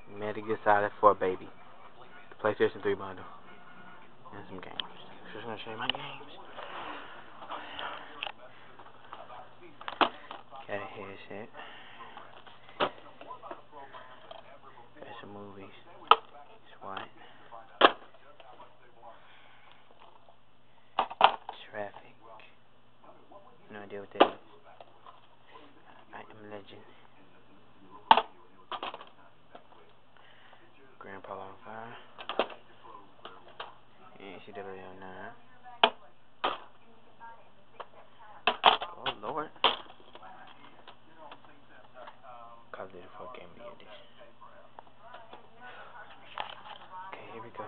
Metal Gear Solid 4, baby. The PlayStation 3 bundle. And some games. Just gonna show you my games. Got a headset. Got some movies. SWAT. Traffic. No idea what that is. I Am Legend. Grand Polo 5. NCAA 09. Oh Lord. Call of Duty 4 Game of the Year edition. Okay, here we go.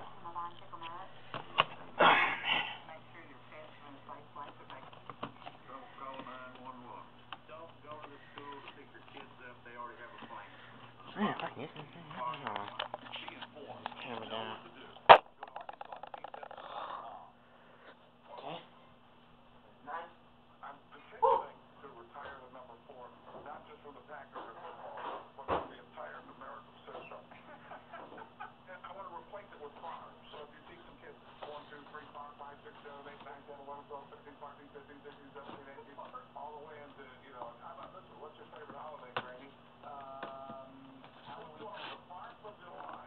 Man, I guess camera down. Okay. Nice. I'm continuing to retire the number 4, not just from the Packers or football, but from the entire American system. And I want to replace it with Favre. So if you see some kids, 1, 2, 3, 4, 5, 6, 7, 8, 9, 10, 11, 12, 13, 14, 15, 16, 17, 18, all the way into, how about this one? What's your favorite holiday, Granny? Halloween. The 4th of July.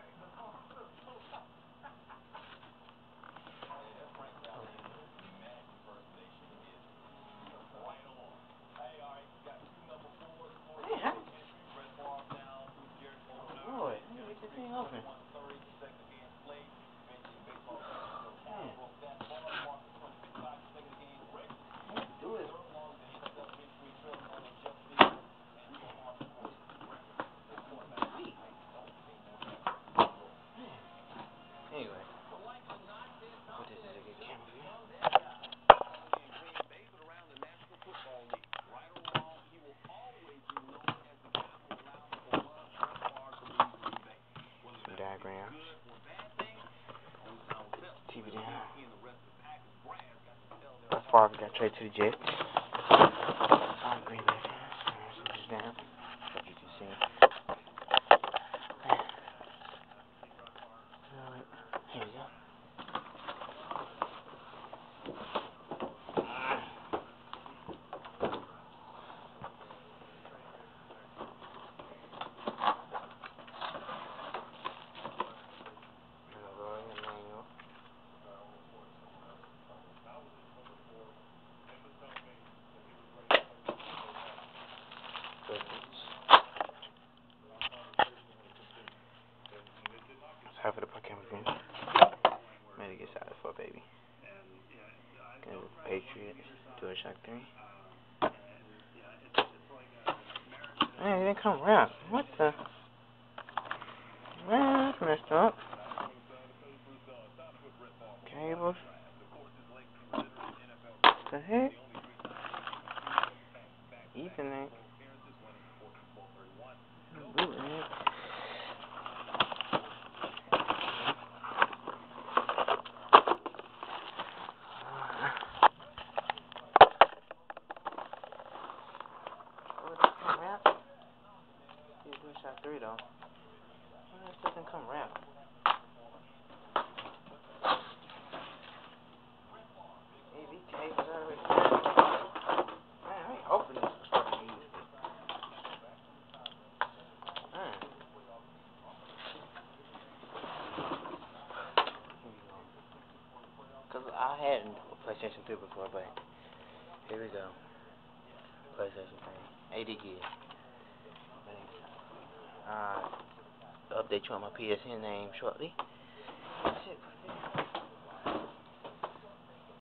Boy, let me get this thing open. Do it. Anyway, but this is a good camera view. Some diagrams. TV down. Thus far, we got traded to the Jets. Green Bay fans. This down. Hope you can see. Here we go. Half of the Pokemon green. Metal Gear Solid 4, baby. Patriots, DualShock 3. Man, it didn't come around. What the? Man, that's messed up. Cables. What the heck? Ethernet. Bootleg. DualShock 3 though. Why this doesn't come around? AV cables already. Man, I ain't open this fucking use it. Man. Cause I had a PlayStation 3 before, but here we go. PlayStation 3. 80 gig. Update you on my PSN name shortly. That's it.